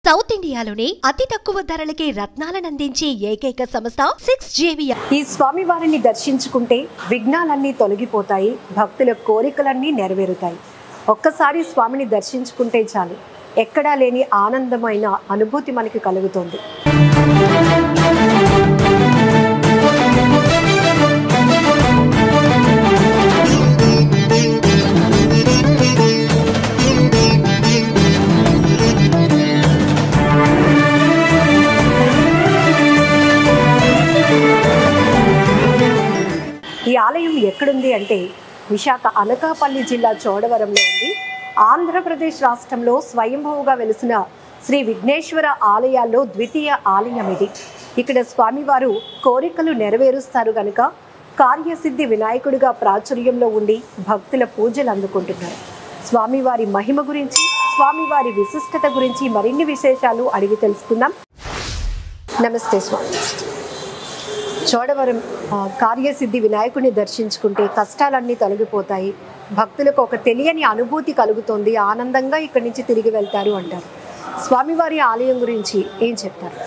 South ఇండియాలోనే అతి తక్కువ ధరలకే రత్నాలను అందించే ఏకైక సంస్థ 6JVR. ఈ స్వామి వారిని దర్శించుకుంటే విఘ్నాలన్నీ తొలగిపోతాయి, భక్తుల కోరికలన్నీ నెరవేరుతాయి. ఒక్కసారి స్వామిని దర్శించుకుంటే చాలు, ఎక్కడా లేని ఆనందమైన అనుభూతి మనకి కలుగుతుంది. ఈ ఆలయం ఎక్కడుంది అంటే విశాఖ అనకాపల్లి జిల్లా చోడవరంలో ఉంది. ఆంధ్రప్రదేశ్ రాష్ట్రంలో స్వయంభూగా వెలిసిన శ్రీ విఘ్నేశ్వర ఆలయాల్లో ద్వితీయ ఆలయం ఇది. ఇక్కడ స్వామివారు కోరికలు నెరవేరుస్తారు గనుక కార్యసిద్ధి వినాయకుడిగా ప్రాచుర్యంలో ఉండి భక్తుల పూజలు అందుకుంటున్నారు. స్వామివారి మహిమ గురించి, స్వామివారి విశిష్టత గురించి మరిన్ని విశేషాలు అడిగి తెలుసుకుందాం. నమస్తే స్వామి. చోడవరం కార్యసిద్ధి వినాయకుడిని దర్శించుకుంటే కష్టాలన్నీ తొలగిపోతాయి, భక్తులకు ఒక తెలియని అనుభూతి కలుగుతుంది, ఆనందంగా ఇక్కడి నుంచి తిరిగి వెళ్తారు అంటారు. స్వామివారి ఆలయం గురించి ఏం చెప్తారు?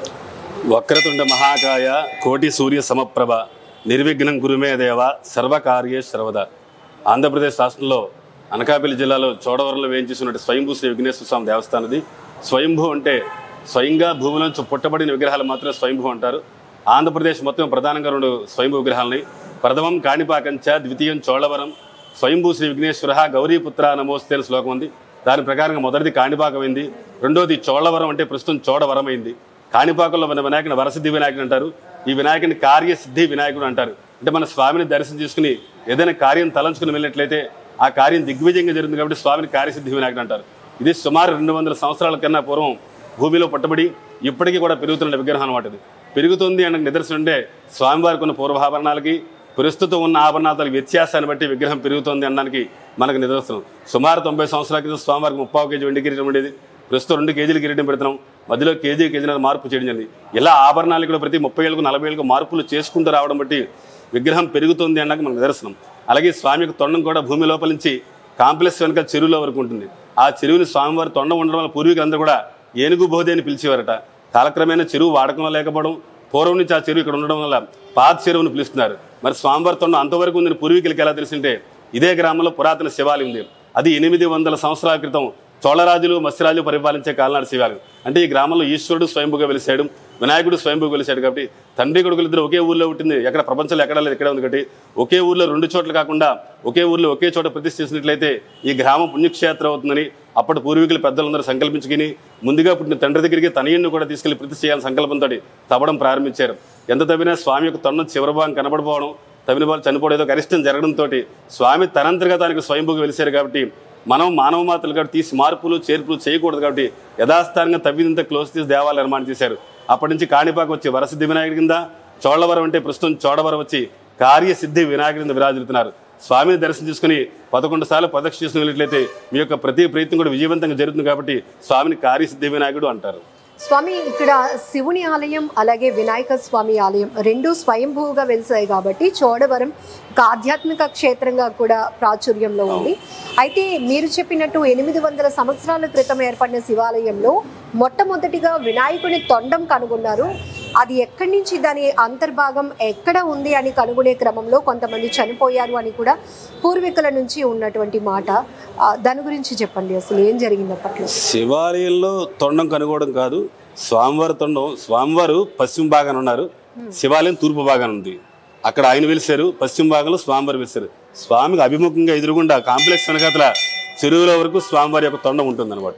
వక్రతుండ మహాకాయ కోటి సూర్య సమప్రభ నిర్విఘ్నం గురుమే దేవ సర్వకార్యే సర్వద. ఆంధ్రప్రదేశ్ రాష్ట్రంలో అనకాపల్లి జిల్లాలో చోడవరంలో వేయించేసినటువంటి స్వయంభూ శ్రీ విఘ్నేశ్వర స్వామి దేవస్థానది. స్వయంభూ అంటే స్వయంగా భూమిలోంచి పుట్టబడిన విగ్రహాలు మాత్రమే స్వయంభూ అంటారు. ఆంధ్రప్రదేశ్ మొత్తం ప్రధానంగా 2 స్వయంభూ విగ్రహాలని. ప్రథమం కాణిపాకంచ, ద్వితీయం చోళవరం. స్వయంభూ శ్రీ విఘ్నేశ్వర గౌరీపుత్ర నమోస్తే అని శ్లోకం ఉంది. దాని ప్రకారంగా మొదటిది కాణిపాకమైంది, రెండోది చోళవరం అంటే ప్రస్తుతం చోడవరం అయింది. కాణిపాకంలో మన వినాయకుని వరసిద్ధి వినాయకుడు అంటారు, ఈ వినాయకుని కార్యసిద్ధి వినాయకుడు అంటారు. అంటే మన స్వామిని దర్శనం చేసుకుని ఏదైనా కార్యం తలంచుకుని వెళ్ళినట్లయితే ఆ కార్యం దిగ్విజయంగా జరుగుతుంది కాబట్టి స్వామిని కార్యసిద్ధి వినాయకుడు అంటారు. ఇది సుమారు 200 సంవత్సరాల కన్నా పూర్వం భూమిలో పుట్టబడి ఇప్పటికీ కూడా పెరుగుతున్న విగ్రహం అన్నమాట. ఇది పెరుగుతుంది అన్న నిదర్శనం అంటే స్వామివారికి ఉన్న పూర్వాభరణాలకి ప్రస్తుతం ఉన్న ఆభరణాల వ్యత్యాసాన్ని బట్టి విగ్రహం పెరుగుతుంది అనడానికి మనకు నిదర్శనం. సుమారు 90 సంవత్సరాల క్రితం స్వామివారికి 30 కేజీ వెండి కిరీటం ఉండేది, ప్రస్తుతం 2 కేజీల కిరీటం పెడుతున్నాం. మధ్యలో కేజీన్నర మార్పు చేయడం జరిగింది. ఇలా ఆభరణాలు కూడా ప్రతి 30 ఏళ్ళకు 40 ఏళ్ళకు మార్పులు చేసుకుంటూ రావడం బట్టి విగ్రహం పెరుగుతుంది అన్నది మనకు నిదర్శనం. అలాగే స్వామికి తొండం కూడా భూమి లోపల నుంచి కాంప్లెక్స్ వెనుక చెరువులో వరకు ఉంటుంది. ఆ చెరువుని స్వామివారి తొండం ఉండడం వల్ల పూర్వీకులందరూ కూడా ఏనుగు బోధి అని పిలిచేవారట. కాలక్రమేణా చెరువు వాడకం లేకపోవడం, పూర్వం నుంచి ఆ చెరువు ఇక్కడ ఉండడం వల్ల పాత చెరువుని పిలుస్తున్నారు. మరి స్వామివారి తొండం అంతవరకు ఉందని పూర్వీకులకి ఎలా తెలిసింటే ఇదే గ్రామంలో పురాతన శివాలయం ఉంది. అది 800 సంవత్సరాల క్రితం చోళరాజులు మత్స్యరాజులు పరిపాలించే కాలనాడు శివాలయం. అంటే ఈ గ్రామంలో ఈశ్వరుడు స్వయంభూగా వెలిసాడు, వినాయకుడు స్వయంభూగా వెలిసాడు. కాబట్టి తండ్రి కొడుకులు ఇద్దరు ఒకే ఊళ్ళో ఉంటుంది. ఎక్కడ ప్రపంచంలో ఎక్కడ లేదు, ఎక్కడ ఉంది. కాబట్టి ఒకే ఊళ్ళో 2 చోట్ల కాకుండా ఒకే ఊళ్ళో ఒకే చోట ప్రతిష్ఠ చేసినట్లయితే ఈ గ్రామం పుణ్యక్షేత్రం అవుతుందని అప్పటి పూర్వీకులు పెద్దలందరూ సంకల్పించుకుని ముందుగా పుట్టిన తండ్రి దగ్గరికి తనయుడిని కూడా తీసుకెళ్లి ప్రతిష్ఠ చేయాలని సంకల్పంతో తవ్వడం ప్రారంభించారు. ఎంత తవ్వినా స్వామి యొక్క తొండం చివరి భాగం కనబడిపోవడం, తవ్విన వాళ్ళు చనిపోవడం ఏదో అరిష్టం జరగడంతో స్వామి తనంతగా దానికి స్వయంభూగా వెలిశారు. కాబట్టి మనం మానవ మాతలు కాబట్టి తీసి మార్పులు చేర్పులు చేయకూడదు. కాబట్టి యథాస్థానంగా తవ్వినంత క్లోజ్ తీసి దేవాలయం నిర్మాణం చేశారు. అప్పటి నుంచి కాణిపాక వచ్చి వరసిద్ధి వినాయకుడి కింద, చోళవరం అంటే ప్రస్తుతం చోడవరం వచ్చి కార్యసిద్ధి వినాయకుడి కింద విరాజిల్లుతున్నారు. స్వామిని దర్శనం చేసుకుని 11 సార్లు ప్రదక్షిణ చేసుకుని వెళ్ళినట్లయితే మీ యొక్క ప్రతి ప్రయత్నం కూడా విజయవంతంగా జరుగుతుంది. కాబట్టి స్వామిని కార్యసిద్ధి వినాయకుడు అంటారు. స్వామి, ఇక్కడ శివుని ఆలయం అలాగే వినాయక స్వామి ఆలయం 2 స్వయంభూగా వెలిసాయి కాబట్టి చోడవరం ఒక ఆధ్యాత్మిక క్షేత్రంగా కూడా ప్రాచుర్యంలో ఉంది. అయితే మీరు చెప్పినట్టు 800 సంవత్సరాల క్రితం ఏర్పడిన శివాలయంలో మొట్టమొదటిగా వినాయకుని తొండం కనుగొన్నారు. అది ఎక్కడి నుంచి, దాని అంతర్భాగం ఎక్కడ ఉంది అని కనుగొనే క్రమంలో కొంతమంది చనిపోయారు అని కూడా పూర్వీకుల నుంచి ఉన్నటువంటి మాట. దాని గురించి చెప్పండి, అసలు ఏం జరిగింది అప్పట్లో? శివాలయంలో తొండం కనుగోవడం కాదు, స్వామివారి తొండం. స్వామివారు పశ్చిమ భాగాన ఉన్నారు, శివాలయం తూర్పు భాగాన ఉంది. అక్కడ ఆయన వెలిసారు, పశ్చిమ భాగంలో స్వామివారు వెలిసారు. స్వామికి అభిముఖంగా ఎదురుగుండా కాంప్లెక్స్ వెనకాతల చెరువుల వరకు స్వామివారి యొక్క తొండం ఉంటుందన్నమాట.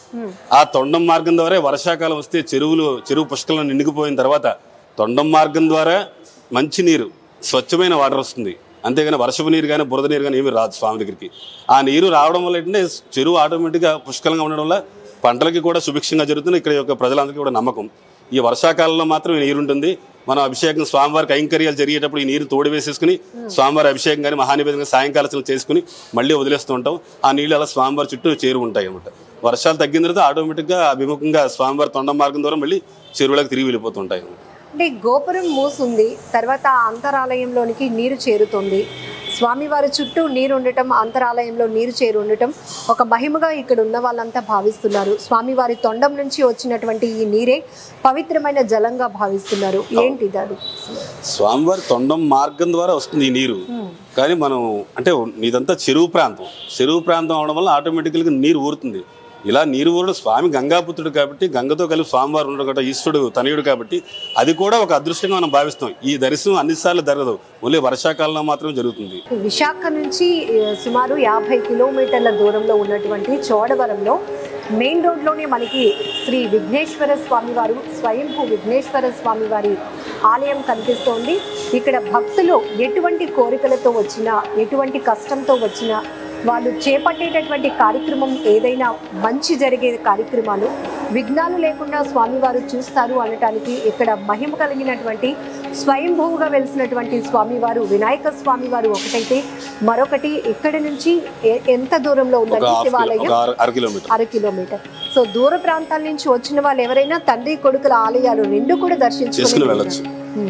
ఆ తొండం మార్గం ద్వారా వర్షాకాలం వస్తే చెరువు పుష్కలను నిండుకుపోయిన తర్వాత తొండం మార్గం ద్వారా మంచి నీరు, స్వచ్ఛమైన వాటర్ వస్తుంది. అంతేగాని వర్షపు నీరు కానీ బురద నీరు కానీ ఏమి రాదు స్వామి దగ్గరికి. ఆ నీరు రావడం వల్ల ఏంటంటే చెరువు ఆటోమేటిక్గా పుష్కలంగా ఉండడం వల్ల పంటలకి కూడా సుభిక్షంగా జరుగుతుంది. ఇక్కడ యొక్క ప్రజలందరికీ కూడా నమ్మకం. ఈ వర్షాకాలంలో మాత్రం ఈ నీరు ఉంటుంది. మనం అభిషేకం స్వామివారికి కైంకర్యాలు జరిగేటప్పుడు ఈ నీరు తోడు వేసేసుకుని స్వామివారి అభిషేకం కానీ మహానివేదన సాయంకాలం చేసుకుని మళ్ళీ వదిలేస్తూ ఉంటాం. ఆ నీళ్ళు అలా స్వామివారి చుట్టూ చేరు ఉంటాయి అన్నమాట. వర్షాలు తగ్గిన తర్వాత ఆటోమేటిక్గా అభిముఖంగా స్వామివారి తొండం మార్గం ద్వారా మళ్ళీ చెరువులకు తిరిగి వెళ్ళిపోతుంటాయి. అంటే గోపురం మూసుంది, తర్వాత అంతరాలయంలోనికి నీరు చేరుతుంది, స్వామివారి చుట్టూ నీరు ఉండటం, అంతరాలయంలో నీరు చేరి ఉండటం ఒక మహిమగా ఇక్కడ ఉన్న వాళ్ళంతా భావిస్తున్నారు. స్వామివారి తొండం నుంచి వచ్చినటువంటి ఈ నీరే పవిత్రమైన జలంగా భావిస్తున్నారు. ఏంటిది అది? స్వామివారి తొండం మార్గం ద్వారా వస్తుంది ఈ నీరు. కానీ మనం అంటే ఇదంతా చెరువు ప్రాంతం అవడం వల్ల ఆటోమేటికల్గా నీరు ఊరుతుంది. ఇలా నీరు ఊరడం స్వామి గంగాపుత్రుడు కాబట్టి, గంగతో కలిపి స్వామివారు ఉండడం కాబట్టి, ఈశ్వరుడు తనయుడు కాబట్టి అది కూడా ఒక అదృష్టంగా మనం భావిస్తాం. ఈ దర్శనం అన్నిసార్లు జరగదు, ఓన్లీ వర్షాకాలంలో మాత్రమే జరుగుతుంది. విశాఖ నుంచి సుమారు 50 కిలోమీటర్ల దూరంలో ఉన్నటువంటి చోడవరంలో మెయిన్ రోడ్లోనే మనకి శ్రీ విఘ్నేశ్వర స్వామివారు, స్వయంభూ విఘ్నేశ్వర స్వామివారి ఆలయం కనిపిస్తోంది. ఇక్కడ భక్తులు ఎటువంటి కోరికలతో వచ్చినా, ఎటువంటి కష్టంతో వచ్చినా, వాళ్ళు చేపట్టేటటువంటి కార్యక్రమం ఏదైనా మంచి జరిగే కార్యక్రమాలు విఘ్నాలు లేకుండా స్వామివారు చూస్తారు అనటానికి ఇక్కడ మహిమ కలిగినటువంటి స్వయంభూగా వెలిసినటువంటి స్వామివారు వినాయక స్వామివారు ఒకటైతే, మరొకటి ఇక్కడ నుంచి ఎంత దూరంలో ఉందండి శివాలయం? 1/2 కిలోమీటర్. సో దూర ప్రాంతాల నుంచి వచ్చిన వాళ్ళు ఎవరైనా తండ్రి కొడుకుల ఆలయాలు రెండు కూడా దర్శించుకుని వెళ్ళొచ్చు.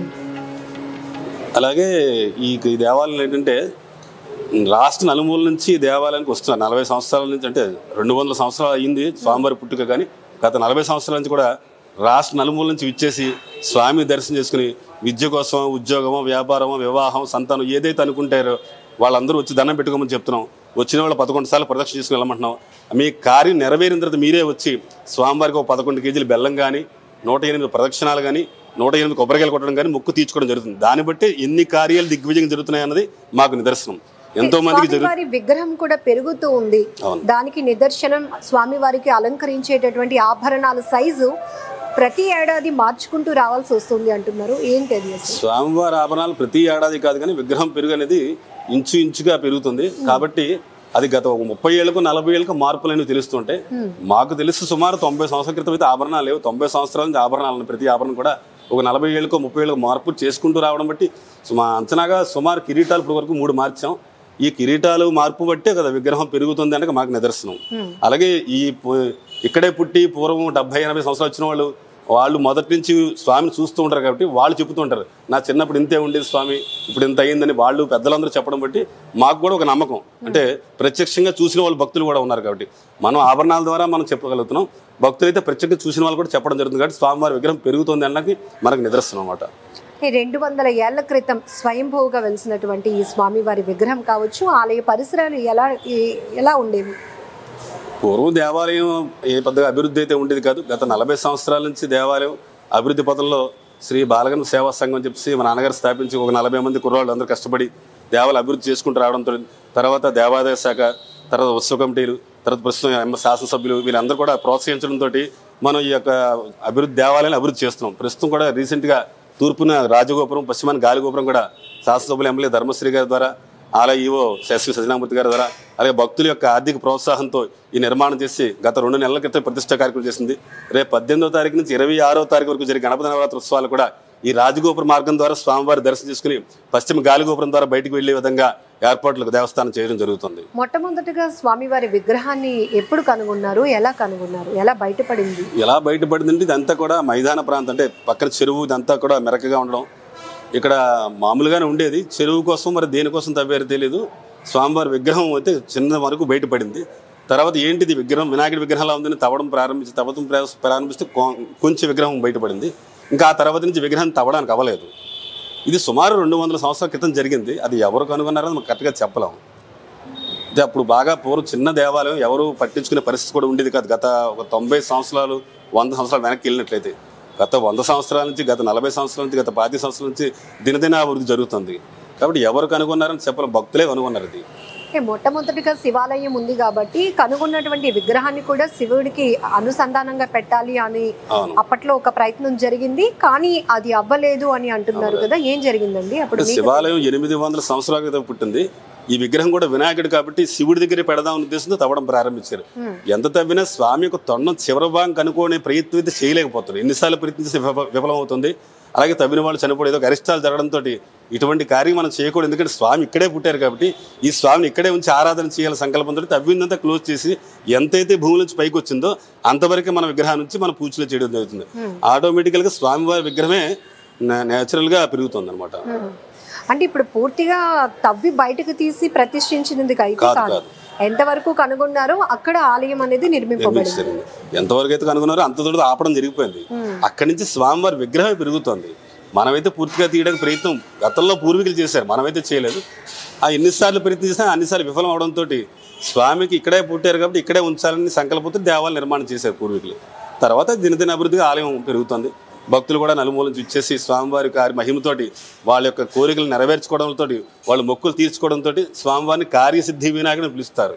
అలాగే ఈ దేవాలయం ఏంటంటే రాష్ట్ర నలుమూల నుంచి దేవాలయానికి వస్తున్నారు. 40 సంవత్సరాల నుంచి, అంటే 200 సంవత్సరాలు అయ్యింది స్వామివారి పుట్టుక, కానీ గత 40 సంవత్సరాల నుంచి కూడా రాష్ట్ర నలుమూల నుంచి విచ్చేసి స్వామి దర్శనం చేసుకుని విద్య కోసం, ఉద్యోగమో, వ్యాపారమో, వివాహం, సంతానం ఏదైతే అనుకుంటారో వాళ్ళందరూ వచ్చి దండం పెట్టుకోమని చెప్తున్నాం. వచ్చిన వాళ్ళు 11 సార్లు ప్రదక్షిణ చేసుకుని వెళ్ళమంటున్నాం. మీ కార్యం నెరవేరిన తర్వాత మీరే వచ్చి స్వామివారికి ఒక 11 కేజీలు బెల్లం కానీ, 108 ప్రదక్షిణాలు కానీ, 108 కొబ్బరికాయలు కొట్టడం కానీ మొక్కు తీర్చుకోవడం జరుగుతుంది. దాన్ని బట్టి ఎన్ని కార్యాలు దిగ్విజయం జరుగుతున్నాయి అన్నది మాకు నిదర్శనం. ఎంతో మందికి స్వామివారి విగ్రహం కూడా పెరుగుతూ ఉంది. దానికి నిదర్శనం స్వామివారికి అలంకరించేటటువంటి ఆభరణాల సైజు ప్రతి ఏడాది మార్చుకుంటూ రావాల్సి వస్తుంది అంటున్నారు. ఏంటి అది? స్వామివారి ఆభరణాలు ప్రతి ఏడాది కాదు, కానీ విగ్రహం పెరుగు అనేది ఇంచుగా పెరుగుతుంది. కాబట్టి అది గత 30 ఏళ్ళకు 40 ఏళ్ళకు మార్పులని తెలుస్తుంటే, మాకు తెలిసి సుమారు 90 సంవత్సరాల క్రితం అయితే ఆభరణాలు లేవు. 90 సంవత్సరాల నుంచి ఆభరణాలు, ప్రతి ఆభరణం కూడా ఒక 40 ఏళ్ళకో 30 ఏళ్ళకు మార్పు చేసుకుంటూ రావడం బట్టి మా అంచనాగా సుమారు కిరీటాలు ఇప్పుడు వరకు 3 మార్చాం. ఈ కిరీటాలు మార్పు బట్టే కదా విగ్రహం పెరుగుతుంది అంటే మాకు నిదర్శనం. అలాగే ఇక్కడే పుట్టి పూర్వం 70-80 సంవత్సరాలు వచ్చిన వాళ్ళు మొదటి నుంచి స్వామిని చూస్తూ ఉంటారు కాబట్టి వాళ్ళు చెబుతుంటారు, నా చిన్నప్పుడు ఇంతే ఉండేది స్వామి, ఇప్పుడు ఇంత అయ్యిందని వాళ్ళు పెద్దలందరూ చెప్పడం బట్టి మాకు కూడా ఒక నమ్మకం. అంటే ప్రత్యక్షంగా చూసిన వాళ్ళు భక్తులు కూడా ఉన్నారు కాబట్టి మనం ఆభరణాల ద్వారా మనం చెప్పగలుగుతున్నాం. భక్తులు అయితే ప్రత్యక్షంగా చూసిన వాళ్ళు కూడా చెప్పడం జరుగుతుంది కాబట్టి స్వామివారి విగ్రహం పెరుగుతుంది అన్నది మనకు నిదర్శనం అన్నమాట. 200 ఏళ్ల క్రితం స్వయంభూగా వెలిసినటువంటి ఈ స్వామివారి విగ్రహం కావచ్చు, ఆలయ పరిసరాలు ఎలా ఉండేవి? పూర్వం దేవాలయం పెద్దగా అభివృద్ధి అయితే ఉండేది కాదు. గత 40 సంవత్సరాల నుంచి దేవాలయం అభివృద్ధి పథంలో శ్రీ బాలగణ సేవా సంఘం అని చెప్పి మా నాన్నగారు స్థాపించి ఒక 40 మంది కుర్రాళ్ళు అందరూ కష్టపడి దేవాలయం అభివృద్ధి చేసుకుంటూ రావడంతో, తర్వాత దేవాదాయ శాఖ, తర్వాత ఉత్సవ కమిటీలు, తర్వాత ప్రస్తుతం శాసనసభ్యులు వీళ్ళందరూ కూడా ప్రోత్సహించడంతో మనం ఈ యొక్క దేవాలయాన్ని అభివృద్ధి చేస్తున్నాం. ప్రస్తుతం కూడా రీసెంట్గా తూర్పున రాజగోపురం, పశ్చిమాన గాలిగోపురం కూడా శాసనసభ్యులు ఎమ్మెల్యే ధర్మశ్రీ గారి ద్వారా, ఆలయ ఈవో శాస్త్రి సత్యనారాయణమూర్తి గారి ద్వారా, అలాగే భక్తుల యొక్క ఆర్థిక ప్రోత్సాహంతో ఈ నిర్మాణం చేసి గత 2 నెలల క్రితం ప్రతిష్ఠా కార్యక్రమం చేసింది. రేపు 18వ తారీఖు నుంచి 26వ తారీఖు వరకు జరిగే గణపతి నవరాత్రి ఉత్సవాలు కూడా ఈ రాజగోపుర మార్గం ద్వారా స్వామివారి దర్శనం చేసుకుని పశ్చిమ గాలిగోపురం ద్వారా బయటకు వెళ్లే విధంగా ఏర్పాట్లకు దేవస్థానం చేయడం జరుగుతుంది. మొట్టమొదటిగా స్వామివారి విగ్రహాన్ని ఎప్పుడు కనుగొన్నారు, ఎలా కనుగొన్నారు, ఎలా బయటపడింది? ఎలా బయటపడిందంటే ఇదంతా కూడా మైదాన ప్రాంతం, అంటే పక్కన చెరువు, ఇదంతా కూడా మెరకగా ఉండడం. ఇక్కడ మామూలుగానే ఉండేది, చెరువు కోసం మరి దేనికోసం తవ్వారో తెలియదు. స్వామివారి విగ్రహం అయితే చిన్న వరకు బయటపడింది. తర్వాత ఏంటిది విగ్రహం వినాయకుడి విగ్రహంలా ఉందని తవ్వడం ప్రారంభిస్తే కొంచెం విగ్రహం బయటపడింది. ఇంకా ఆ తర్వాత నుంచి విగ్రహం తవ్వడానికి అవ్వలేదు. ఇది సుమారు 200 సంవత్సరాల క్రితం జరిగింది. అది ఎవరు కనుగొన్నారో మనం కరెక్ట్గా చెప్పలేము. అంటే అప్పుడు బాగా పూర్వం చిన్న దేవాలయం, ఎవరు పట్టించుకునే పరిస్థితి కూడా ఉండేది కాదు. గత ఒక 90 సంవత్సరాలు 100 సంవత్సరాలు వెనక్కి వెళ్ళినట్లయితే గత 100 సంవత్సరాల నుంచి, గత 40 సంవత్సరాల నుంచి, గత 50 సంవత్సరాల నుంచి దినదిన అభివృద్ధి జరుగుతుంది. కాబట్టి ఎవరు కనుగొన్నారని చెప్పలేం, భక్తులే కనుగొన్నారు. అది మొట్టమొదటిగా శివాలయం ఉంది కాబట్టి కనుగొన్నటువంటి విగ్రహాన్ని కూడా శివుడికి అనుసంధానంగా పెట్టాలి అని అప్పట్లో ఒక ప్రయత్నం జరిగింది, కానీ అది అవ్వలేదు అని అంటున్నారు కదా. ఏం జరిగిందండి అప్పుడు? శివాలయం 800 సంవత్సరాల క్రితం పుట్టింది. ఈ విగ్రహం కూడా వినాయకుడు కాబట్టి శివుడి దగ్గర పెడదాం ఉద్దేశంతో తవ్వడం ప్రారంభించారు. ఎంత తవ్వినా స్వామి యొక్క తొండం చివరి భాగం కనుక్కునే ప్రయత్నం అయితే చేయలేకపోతారు. ఎన్నిసార్లు ప్రయత్నిస్తే విఫలమవుతుంది. అలాగే తవ్విన వాళ్ళు చనిపోయి ఏదో అరిష్టాలు జరగడంతో ఇటువంటి కార్యం మనం చేయకూడదు. ఎందుకంటే స్వామి ఇక్కడే పుట్టారు కాబట్టి ఈ స్వామిని ఇక్కడే ఉంచి ఆరాధన చేయాల సంకల్పంతో తవ్విందంతా క్లోజ్ చేసి ఎంతైతే భూమి నుంచి పైకి వచ్చిందో అంతవరకే మన విగ్రహం నుంచి మన పూజలు చేయడం జరుగుతుంది. ఆటోమేటికల్గా స్వామివారి విగ్రహమే న్యాచురల్గా పెరుగుతుంది అనమాట. అంటే ఇప్పుడు పూర్తిగా తవ్వి బయటకు తీసి ప్రతిష్ఠించినది అయితే కాదు, ఎంతవరకు కనుగొన్నారో అక్కడ ఆలయం అనేది నిర్మింపబడింది. ఎంతవరకు అయితే కనుగొన్నారో అంత దూరం ఆపడం జరిగిపోయింది. అక్కడి నుంచి స్వామివారి విగ్రహం పెరుగుతుంది. మనమైతే పూర్తిగా తీయడానికి ప్రయత్నం గతంలో పూర్వీకులు చేశారు, మనమైతే చేయలేదు. ఆ ఎన్నిసార్లు ప్రయత్నం చేసినా అన్నిసార్లు విఫలం అవడంతో స్వామికి ఇక్కడే పుట్టారు కాబట్టి ఇక్కడే ఉంచాలని సంకల్పంతో దేవాలయం నిర్మాణం చేశారు పూర్వీకులు. తర్వాత దినదిన అభివృద్ధిగా ఆలయం పెరుగుతుంది. భక్తులు కూడా నలుమూల నుంచి వచ్చేసి స్వామివారి మహిమతోటి వాళ్ళ యొక్క కోరికలు నెరవేర్చుకోవడంతో, వాళ్ళు మొక్కులు తీర్చుకోవడంతో స్వామివారిని కార్యసిద్ధి వినాయకుని పిలుస్తారు.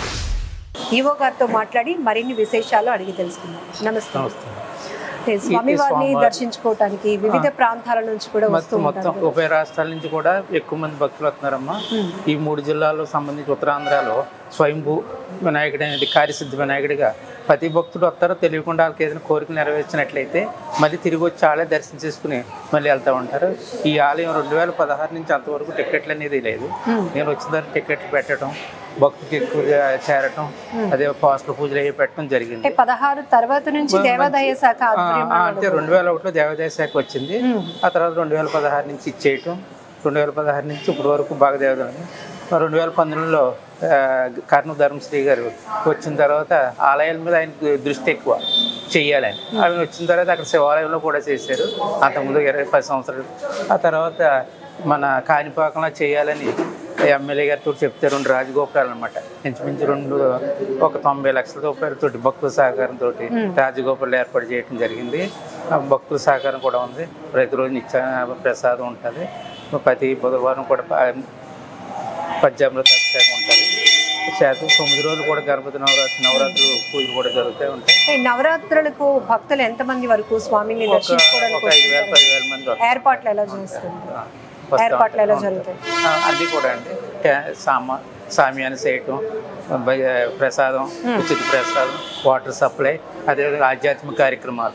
ఈవో గారితో మాట్లాడి మరిన్ని విశేషాలు అడిగి తెలుసుకుందాం. నమస్తే. స్వామివారిని దర్శించుకోవడానికి వివిధ ప్రాంతాల నుంచి కూడా మొత్తం ఉభయ రాష్ట్రాల నుంచి కూడా ఎక్కువ మంది భక్తులు వస్తున్నారమ్మా. ఈ 3 జిల్లాలకు సంబంధించి ఉత్తరాంధ్రలో స్వయంభూ వినాయకుడు అనేది కార్యసిద్ధి వినాయకుడిగా ప్రతి భక్తుడు వస్తారో తెలియకుండా వాళ్ళకి ఏదైనా కోరిక నెరవేర్చినట్లయితే మళ్ళీ తిరిగి వచ్చి వాళ్ళే దర్శనం చేసుకుని మళ్ళీ వెళ్తూ ఉంటారు. ఈ ఆలయం 2016 నుంచి అంతవరకు టికెట్లు అనేది లేదు. నేను వచ్చిన తర్వాత టికెట్లు పెట్టడం, భక్తుకి ఎక్కువగా చేరటం, అదే పోస్టుల పూజలు అయ్యి పెట్టడం జరిగింది. 16 తర్వాత నుంచి దేవాదాయ శాఖ అంటే 2001లో దేవాదాయ శాఖ వచ్చింది. ఆ తర్వాత 2016 నుంచి ఇచ్చేయటం, 2016 నుంచి ఇప్పటి వరకు బాగా దేవాదాయం. 2019లో కర్నూలు ధర్మశ్రీ గారు వచ్చిన తర్వాత ఆలయాల మీద ఆయన దృష్టి ఎక్కువ చెయ్యాలని ఆయన వచ్చిన తర్వాత అక్కడ శివాలయంలో కూడా చేశారు. అంతకుముందు 20-10 సంవత్సరాలు. ఆ తర్వాత మన కాణిపాకంలో చేయాలని ఎమ్మెల్యే గారితో చెప్తే 2 రాజగోపురాలు అనమాట, ఇంచుమించు ఒక 90 లక్షల రూపాయలతో భక్తుల సహకారంతో రాజగోపురాలు ఏర్పాటు చేయడం జరిగింది. భక్తుల సహకారం కూడా ఉంది. ప్రతిరోజు నిత్య ప్రసాదం ఉంటుంది. ప్రతి బుధవారం కూడా పద్యామృత అభిషేకం ఉంటుంది. 9 రోజులు కూడా గణపతి నవరాత్రులు పూజలు కూడా జరుగుతూ ఉంటాయి. నవరాత్రులకు భక్తులు ఎంతమంది వరకు స్వామిని దర్శించుకోవడానికి 5,000-10,000 మంది ఏర్పాట్లు ఎలా జరుగుతాయి? అది కూడా అండి సామ్యాన్ని చేయటం, ప్రసాదం, ఉచిత ప్రసాదం, వాటర్ సప్లై, అదేవిధంగా ఆధ్యాత్మిక కార్యక్రమాలు.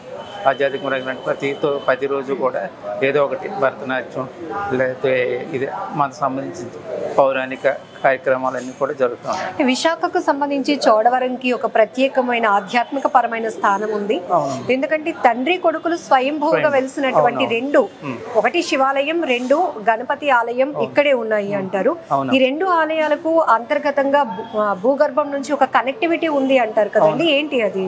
ప్రతిరోజు కూడా ఏదో ఒకటి భరతనాట్యం లేకపోతే ఇది మనకు సంబంధించిన పౌరాణిక కార్యక్రమాలన్నీ కూడా జరుగుతున్నాయి. విశాఖకు సంబంధించి చోడవరంకి ఒక ప్రత్యేకమైన ఆధ్యాత్మిక పరమైన స్థానం ఉంది. ఎందుకంటే తండ్రి కొడుకులు స్వయంభూగా వెలిసినటువంటి 2, ఒకటి శివాలయం, 2 గణపతి ఆలయం ఇక్కడే ఉన్నాయి అంటారు. ఈ 2 ఆలయాలకు అంతర్గతంగా భూగర్భం నుంచి ఒక కనెక్టివిటీ ఉంది అంటారు కదండి, ఏంటి అది?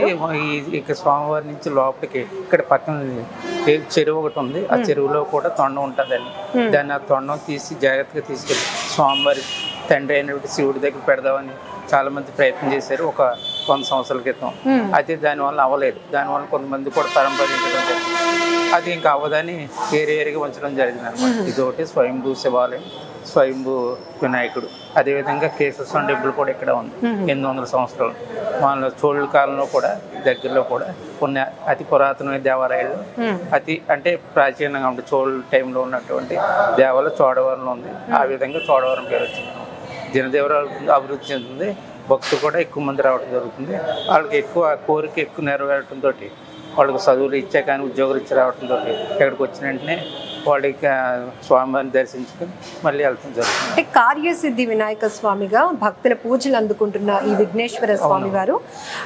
ఇక స్వామివారి నుంచి లోపలికి ఇక్కడ పక్కన చెరువు ఒకటి ఉంది. ఆ చెరువులో కూడా తొండం ఉంటుందండి. దాన్ని ఆ తొండం తీసి జాగ్రత్తగా తీసుకెళ్ళి స్వామివారి తండ్రి అయినటువంటి శివుడి దగ్గర పెడదామని చాలా మంది ప్రయత్నం చేశారు ఒక 100 సంవత్సరాల క్రితం. అయితే దానివల్ల అవ్వలేదు. దానివల్ల కొంతమంది కూడా పరంపరించడం జరిగింది. అది ఇంకా అవ్వదని ఏరియాగా ఉంచడం జరిగింది అనమాట. ఇది ఒకటి స్వయంభూ శివాలయం, స్వయంభూ వినాయకుడు. అదేవిధంగా కేశవ టెంపుల్ కూడా ఇక్కడ ఉంది. 800 సంవత్సరాలు మన చోళుల కాలంలో కూడా దగ్గరలో కూడా కొన్ని అతి పురాతనమైన దేవాలయాలు, అంటే ప్రాచీనంగా ఉండే చోళుల టైంలో ఉన్నటువంటి దేవాలయం చోడవరంలో ఉంది. ఆ విధంగా చోడవరం పేరు వచ్చింది. దినదేవరాలు అభివృద్ధి చెందుతుంది. భక్తులు కూడా ఎక్కువ మంది రావడం జరుగుతుంది. వాళ్ళకి కోరిక ఎక్కువ నెరవేరడంతో వాళ్ళకి చదువులు ఇచ్చా కానీ ఉద్యోగులు ఇచ్చి రావడంతో ఇక్కడికి వచ్చిన వెంటనే వాళ్ళకి స్వామివారిని దర్శించుకుని మళ్ళీ వెళ్తాం జరుగుతుంది. అంటే కార్యసిద్ధి వినాయక స్వామిగా భక్తుల పూజలు అందుకుంటున్న ఈ విఘ్నేశ్వర స్వామి వారు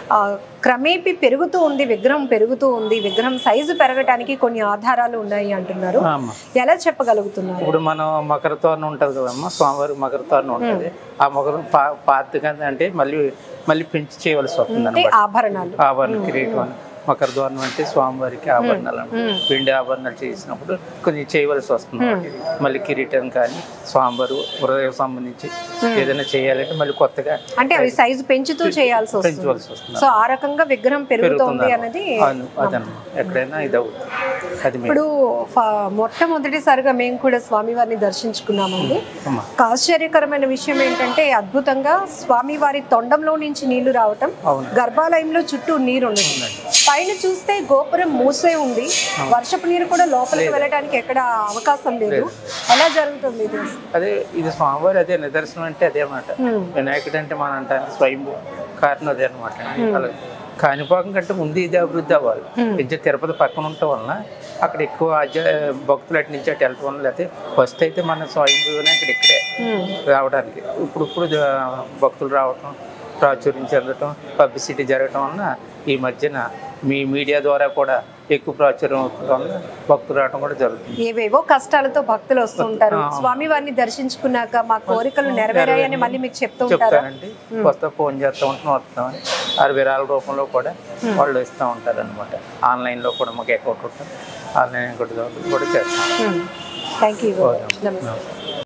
క్రమేపీ పెరుగుతూ ఉంది, విగ్రహం పెరుగుతూ ఉంది. విగ్రహం సైజు పెరగడానికి కొన్ని ఆధారాలు ఉన్నాయి అంటున్నారు, ఎలా చెప్పగలుగుతున్నారు? ఇప్పుడు మనం మకర తోరణం ఉంటుంది కదమ్మా, స్వామివారి మకర తోరణం ఉంటుంది. ఆ మకరం పాత అంటే మళ్ళీ పెంచి చేయవలసి వస్తుంది అన్నమాట. ఆభరణ కిరీటం మకర ద్వారం అంటే స్వామివారికి ఆభరణాలు, పిండి ఆభరణాలు చేసినప్పుడు కొంచెం చేయవలసి వస్తుంది. మళ్ళీ కిరీటం కానీ స్వామివారు హృదయం సంబంధించి ఏదైనా చేయాలంటే మళ్ళీ కొత్తగా అంటే అవి సైజు పెంచుతూ చేయాల్సి వస్తుంది. సో ఆ రకంగా విగ్రహం పెరుగుతుంది అనేది ఎక్కడైనా ఇది అవుతుంది. ఇప్పుడు మొట్టమొదటిసారిగా మేము కూడా స్వామివారిని దర్శించుకున్నామండి. ఆశ్చర్యకరమైన విషయం ఏంటంటే అద్భుతంగా స్వామివారి తొండంలో నుంచి నీళ్లు రావటం, గర్భాలయంలో చుట్టూ నీరు ఉండదు. పైన చూస్తే గోపురం మూసే ఉంది. వర్షపు నీరు కూడా లోపలికి వెళ్ళడానికి ఎక్కడ అవకాశం లేదు. ఎలా జరుగుతుంది ఇది? అదే ఇది స్వామివారి అదే నిదర్శనం అంటే అదే అన్నమాట. వినాయకుడు అంటే మనం అంటే స్వయంభూ కారణం అదే అనమాట. కాణిపాకం కంటే ముందు ఇది అభివృద్ధి అవ్వాలి. తిరుపతి పక్కన ఉండటం వలన అక్కడ ఎక్కువ భక్తులు అటు నుంచి అటు వెళ్ళటం వల్ల, లేకపోతే ఫస్ట్ అయితే మన స్వయంభూ వినాయకుడు ఇక్కడే రావడానికి ఇప్పుడు భక్తులు రావటం ప్రాచుర్యం చెందటం, పబ్లిసిటీ జరగటం వలన ఈ మధ్యన మీ మీడియా ద్వారా కూడా ఎక్కువ ప్రాచుర్యం అవుతుంది వల్ల భక్తులు రావడం కూడా జరుగుతుంది. ఏవేవో కష్టాలతో భక్తులు వస్తుంటారు. స్వామి వారిని దర్శించుకున్నాక మా కోరికలు నెరవేరాయని మళ్ళీ మీకు చెప్తూ ఉంటారా? చెప్తానండి, కొత్త ఫోన్ చేస్తూ ఉంటాం, వస్తామని విరాళ రూపంలో కూడా వాళ్ళు ఇస్తూ ఉంటారు అనమాట. ఆన్లైన్లో కూడా మాకు అకౌంట్ ఉంటుంది, ఆన్లైన్ అకౌంట్ కూడా చేస్తాం. Thank you. నమస్తే.